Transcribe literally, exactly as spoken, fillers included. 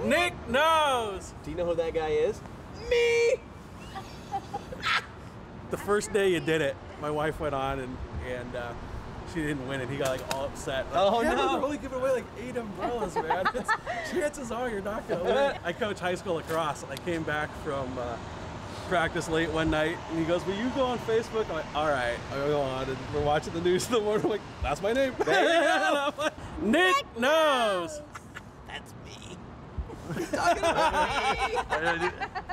Nick knows. Do you know who that guy is? Me! The first day you did it, my wife went on and, and uh, she didn't win, and he got like all upset. Like, oh yeah, no! We're only giving away like eight umbrellas, man. It's, chances are you're not gonna win. I coach high school lacrosse, and I came back from uh, practice late one night, and he goes, "Will you go on Facebook?" I'm like, "All right, I'll go on." And we're watching the news in the morning. I'm like, "That's my name." Like, Nick knows. That's me. What are you talking about me?